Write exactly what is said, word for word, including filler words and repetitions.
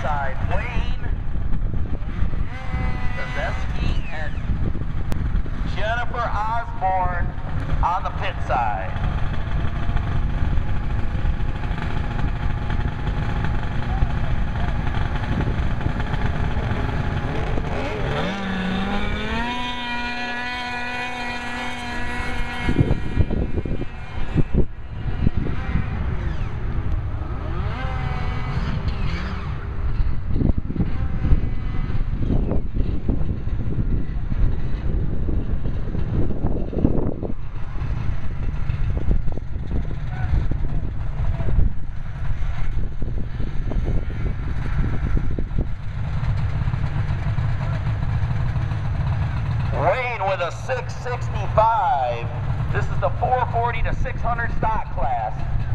side. Wayne Zazeski and Jennifer Osborne on the pit side. Wayne with a six sixty-five. This is the four forty to six hundred stock class.